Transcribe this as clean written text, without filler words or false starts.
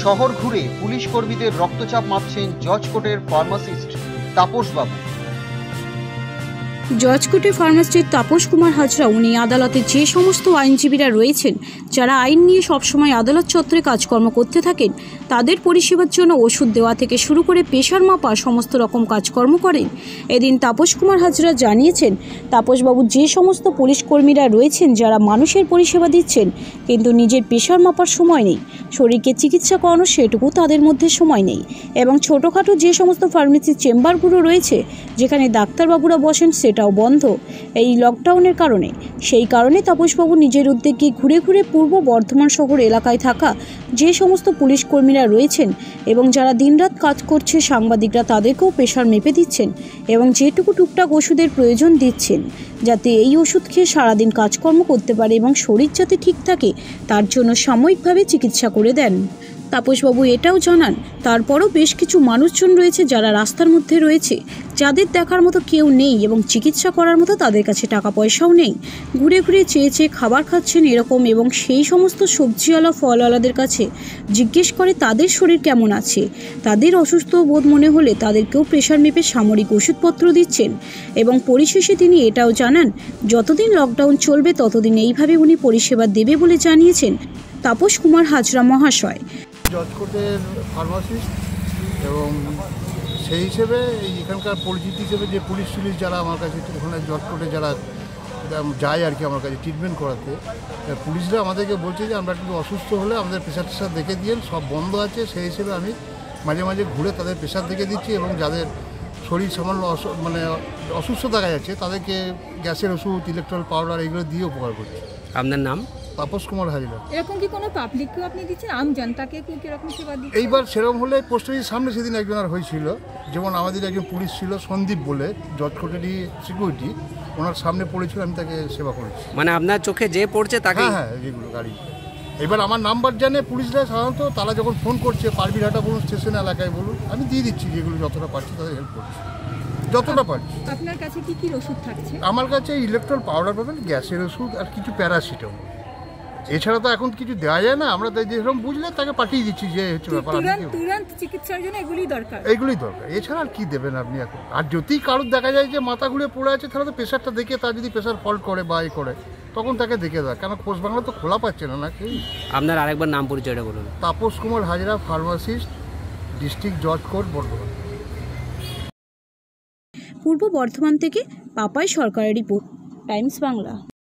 শহর ঘুরে পুলিশ কর্মীদের রক্তচাপ মাপছেন জজ কোর্টের ফার্মাসিস্ট তাপস বাবু। জজ কোর্টের ফার্মাসিস্ট তাপস কুমার হাজরা উনি আদালতে যে সমস্ত আইনজীবীরা রয়েছেন যারা আইন নিয়ে সবসময় আদালত চত্বরে কাজকর্ম করতে থাকেন, তাদের পরিষেবার জন্য ওষুধ দেওয়া থেকে শুরু করে প্রেশার মাপা সমস্ত রকম কাজকর্ম করেন। এদিন তাপস কুমার হাজরা জানিয়েছেন, তাপসবাবু যে সমস্ত পুলিশ কর্মীরা রয়েছেন যারা মানুষের পরিষেবা দিচ্ছেন কিন্তু নিজের প্রেশার মাপার সময় নেই, শরীরকে চিকিৎসা করানো সেটুকু তাদের মধ্যে সময় নেই, এবং ছোটোখাটো যে সমস্ত ফার্মেসির চেম্বারগুলো রয়েছে যেখানে ডাক্তারবাবুরা বসেন সেটাও বন্ধ এই লকডাউনের কারণে। সেই কারণে তাপসবাবু নিজের উদ্যোগে ঘুরে ঘুরে পূর্ব বর্ধমান শহর এলাকায় থাকা যে সমস্ত পুলিশ কর্মীরা রয়েছেন এবং যারা দিনরাত কাজ করছে, সাংবাদিকরা তাদেরকেও প্রেশার মেপে দিচ্ছেন এবং যেটুকু টুকটাক ওষুধের প্রয়োজন দিচ্ছেন যাতে এই ওষুধ খেয়ে সারাদিন কাজকর্ম করতে পারে এবং শরীর যাতে ঠিক থাকে তার জন্য সাময়িকভাবে চিকিৎসা করে দেন। তাপসবাবু এটাও জানান, তারপরও বেশ কিছু মানুষজন রয়েছে যারা রাস্তার মধ্যে রয়েছে, যাদের দেখার মতো কেউ নেই এবং চিকিৎসা করার মতো তাদের কাছে টাকা পয়সাও নেই, ঘুরে ঘুরে চেয়ে চেয়ে খাবার খাচ্ছেন এরকম, এবং সেই সমস্ত সবজিওয়ালা ফলওয়ালাদের কাছে জিজ্ঞেস করে তাদের শরীর কেমন আছে, তাদের অসুস্থ বোধ মনে হলে তাদেরকেও প্রেশার মেপে সামরিক ওষুধপত্র দিচ্ছেন। এবং পরিশেষে তিনি এটাও জানান, যতদিন লকডাউন চলবে ততদিন এইভাবে উনি পরিষেবা দেবে বলে জানিয়েছেন তাপস কুমার হাজরা মহাশয়। জজ কোর্টের ফার্মাসিস্ট এবং সেই হিসেবে এখানকার পরিচিতি হিসেবে যে পুলিশ যারা আমার কাছে ওখানে জজ কোর্টে যারা যায় আর কি আমার কাছে ট্রিটমেন্ট করাতে, পুলিশরা আমাদেরকে বলছে যে আমরা একটু অসুস্থ হলে আমাদের প্রেশার টেশার দেখে দিয়ে সব বন্ধ আছে, সেই হিসেবে আমি মাঝে মাঝে ঘুরে তাদের প্রেশার দেখে দিচ্ছি এবং যাদের শরীর সামান্য অসুস্থ দেখা যাচ্ছে তাদেরকে গ্যাসের ওষুধ, ইলেকট্রল পাউডার এগুলো দিয়ে উপকার করছি। আপনার নাম? তাপস কুমার হাজরা। এরকম কি কোনো পাবলিককে আপনি দিচ্ছেন, আম জনতাকে কিরকম সেবা দিচ্ছেন? এইবার সেরকম হলে পোস্ট অফিসের সামনে সেদিন একজন আর হয়েছিল, যেমন আমাদের একজন পুলিশ ছিল সন্দীপ বলে, জজ কোর্টেরই সিকিউরিটি, ওনার সামনে পড়েছিল, আমি তাকে সেবা করেছি। মানে আপনার চোখে যে পড়ছে তাকে? হ্যাঁ, যেগুলো গাড়ি। এবার আমার নাম্বার জানে পুলিশরা সাধারণত, তারা যখন ফোন করছে পারবিরহাটা বলুন, স্টেশন এলাকায় বলুন, আমি দিয়ে দিচ্ছি যেগুলো যতটা পারছি তাদের হেল্প করছি যতটা পারছি। আপনার কাছে কি কি ওষুধ থাকছে? আমার কাছে ইলেকট্রল পাউডার পাবেন, গ্যাসের ওষুধ আর কিছু প্যারাসিটামল। এছাড়া তো এখন কিছু দেওয়া যায় না, আমরা যেরকম বুঝলে তাকে পাঠিয়ে দিচ্ছি যে হচ্ছে ব্যাপার, তুরন্ত চিকিৎসার জন্য এগুলোই দরকার। এছাড়া আর কি দেবেন আপনি এখন? আর যদি কারোর দেখা যায় যে মাথা ঘুরে পড়ে আছে তাহলে তো প্রেশারটা দেখে, তার যদি প্রেশার ফল্ট করে বা করে তখন তাকে দেখে দেয়, কেন খোঁজ বাংলা তো খোলা পাচ্ছে না নাকি। আপনার আরেকবার নাম পরিচয়টা বলুন। তাপস কুমার হাজরা, ফার্মাসিস্ট, ডিস্ট্রিক্ট জজ কোর্ট, বর্ধমান। পূর্ব বর্ধমান থেকে পাপাই সরকারের রিপোর্ট, টাইমস বাংলা।